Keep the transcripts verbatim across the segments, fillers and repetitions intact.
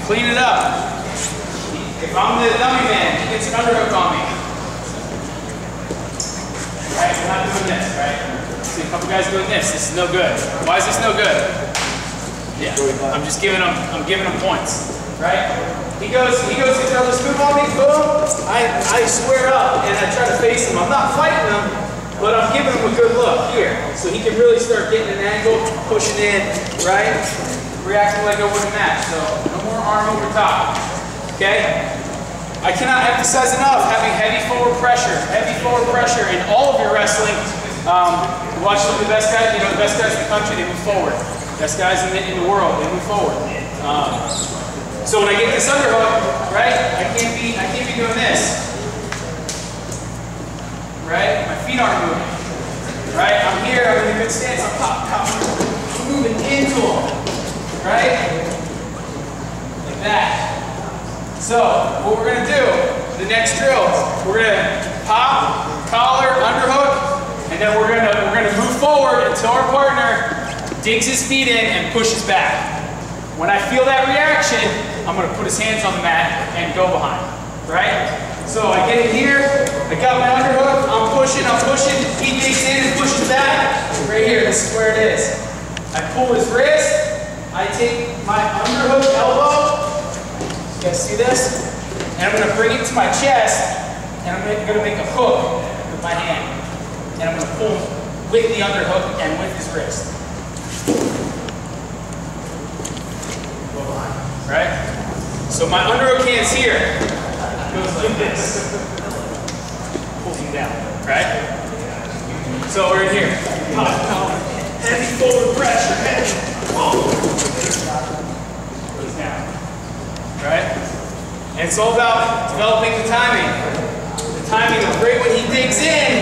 Clean it up. If I'm the dummy man, he gets an underhook on me. Right? We're not doing this, right? See a couple guys doing this. This is no good. Why is this no good? Yeah. I'm just giving him. I'm giving him points. Right? He goes. He goes to throw this move on me. Boom. I I square up and I try to face him. I'm not fighting him, but I'm giving him a good look here, so he can really start getting an angle, pushing in, right? Reacting like I would a match. So no more arm over top. Okay? I cannot emphasize enough having heavy forward pressure, heavy forward pressure in all of your wrestling. Um, watch some of the best guys, you know, the best guys in the country, they move forward. Best guys in the, in the world, they move forward. Um, so when I get this underhook, right, I can't be, I can't be doing this. Right? My feet aren't moving. Right? I'm here, I'm in a good stance, I'm pop, pop, I'm moving into them. Right? Like that. So, what we're going to do, the next drill, we're going to pop, collar, underhook, and then we're going to we're going to move forward until our partner digs his feet in and pushes back. When I feel that reaction, I'm going to put his hands on the mat and go behind. Right? So I get in here, I got my underhook, I'm pushing, I'm pushing, he digs in and pushes back. Right here, this is where it is. I pull his wrist, I take my underhook elbow. You guys see this? And I'm going to bring it to my chest, and I'm going to make a hook with my hand. And I'm going to pull with the underhook and with his wrist. Right? So my underhook hand's here. Goes like this. Pulls him down. Right? So we're in here. Pop, pop. Heavy forward pressure. Heavy. Goes down. Right? And it's all about developing the timing. The timing of right when he digs in,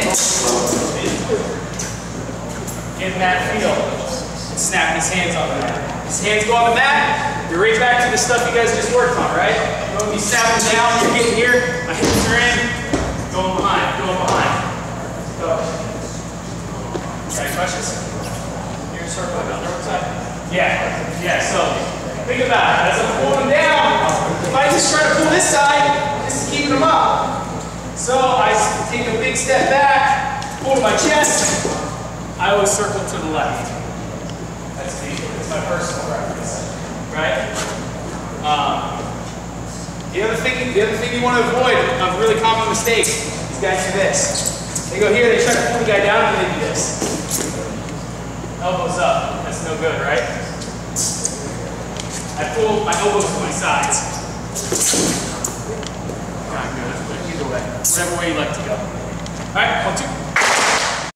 getting that feel, and snapping his hands on the mat. His hands go on the mat, you're right back to the stuff you guys just worked on, right? You're going to be snapping down, you're getting here, my hips are in, going behind, going behind. Go. Any questions? You're circling on the side? Yeah, yeah, so think about it. As I'm pulling him down, if I just try to pull this side, this is keeping him up. So I take a big step back, pull to my chest, I always circle to the left. That's me. That's my personal preference. Right? Um, the other thing, the other thing you want to avoid, a really common mistake, these guys do this. They go here, they try to pull the guy down, and they do this. Elbows up. That's no good, right? I pull my elbows to my sides. Not good, but either way, whatever way you like to go. All right, one, two.